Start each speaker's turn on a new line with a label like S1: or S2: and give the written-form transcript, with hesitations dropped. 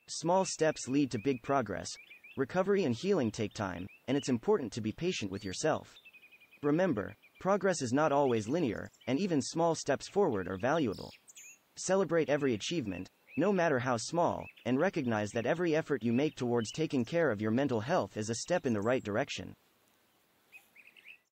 S1: Small steps lead to big progress. Recovery and healing take time, and it's important to be patient with yourself. Remember, progress is not always linear, and even small steps forward are valuable. Celebrate every achievement, no matter how small, and recognize that every effort you make towards taking care of your mental health is a step in the right direction.